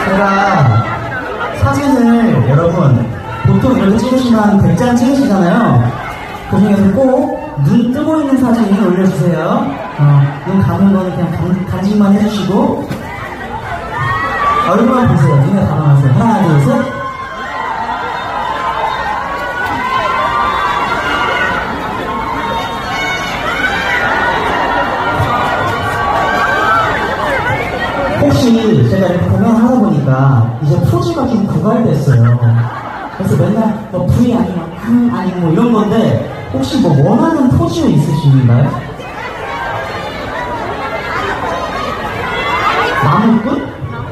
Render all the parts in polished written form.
제가 사진을 여러분 보통 이렇게 찍으시면 100장 찍으시잖아요. 그 중에서 꼭 눈 뜨고 있는 사진 올려주세요. 눈 감은 거는 그냥 간직만 해주시고 얼굴만 보세요. 눈에 감아주세요. 하나, 둘, 셋. 혹시 제가 이렇게 공연을 하다 보니까 이제 포즈가 좀 고갈됐어요. 그래서 맨날 뭐 V 아니면 아니면 뭐 이런 건데 혹시 뭐 원하는 포즈 있으신가요? 나무꾼?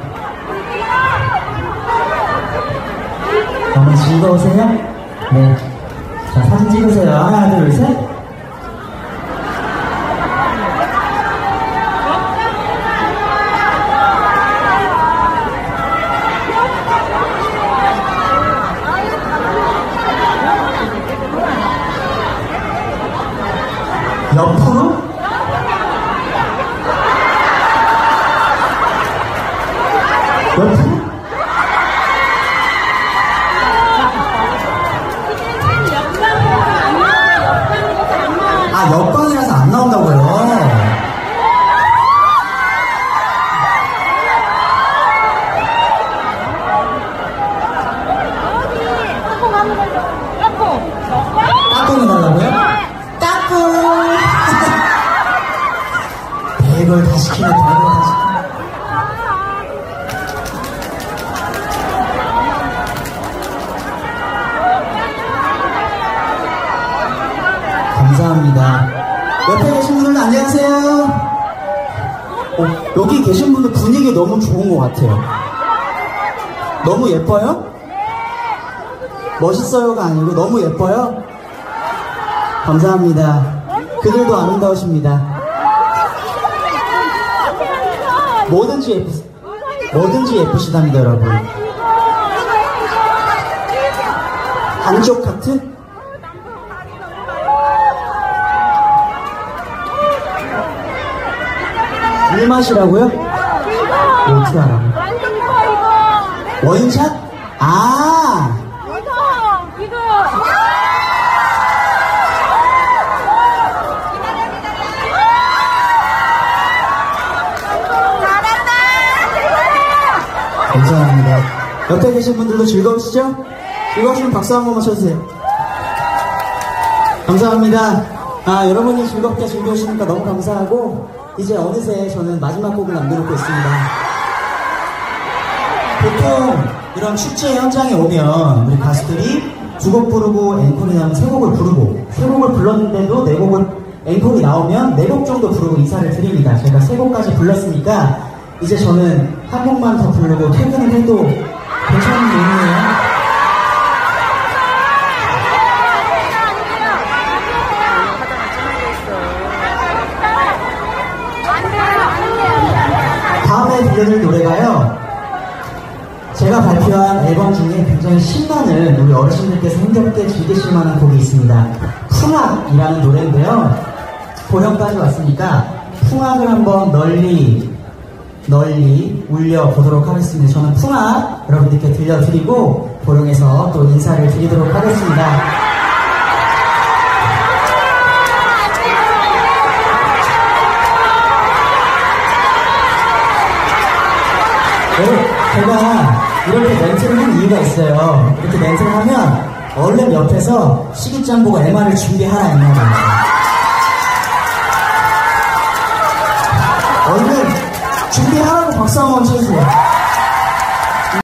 너무 즐거우세요? 네. 자, 사진 찍으세요. 하나, 둘, 셋. 옆으로? 옆으로? 아, 옆방이라서 안 나온다고요? 까꿍 해달라고요? 이걸 다 시키네, 이걸 다 시키네. 감사합니다. 옆에 계신 분들은 안녕하세요. 여기 계신 분들 분위기 너무 좋은 것 같아요. 너무 예뻐요? 멋있어요가 아니고 너무 예뻐요? 감사합니다. 그들도 아름다우십니다. 뭐든지 예쁘시답니다, 여러분. 한쪽 카트? 물 마시라고요? 어떻게 알아? 원샷? 아! 이거! 감사합니다. 옆에 계신 분들도 즐거우시죠? 즐거우시면 박수 한 번만 쳐주세요. 감사합니다. 여러분이 즐겁게 즐겨주시니까 너무 감사하고 이제 어느새 저는 마지막 곡을 남겨놓고 있습니다. 보통 이런 축제 현장에 오면 우리 가수들이 2곡 부르고 앵콜이 나오면 3곡을 부르고 3곡을 불렀는데도 4곡을 앵콜이 나오면 4곡 정도 부르고 인사를 드립니다. 제가 3곡까지 불렀으니까 이제 저는 한 곡만 더 부르고 퇴근을 해도 괜찮은 내용이에요. 다음에 들려줄 노래가요, 제가 발표한 앨범 중에 굉장히 신나는 우리 어르신들께서 힘겹게 즐기실 만한 곡이 있습니다. 풍악이라는 노래인데요, 보령까지 왔으니까 풍악을 한번 널리 울려보도록 하겠습니다. 저는 풍악 여러분들께 들려드리고 보령에서 또 인사를 드리도록 하겠습니다. 네, 제가 이렇게 멘트를 한 이유가 있어요. 이렇게 멘트를 하면 얼른 옆에서 시기장 보고 MR을 준비하라 이 말이에요. 얼른 준비하라고 박수 한번 쳐주세요.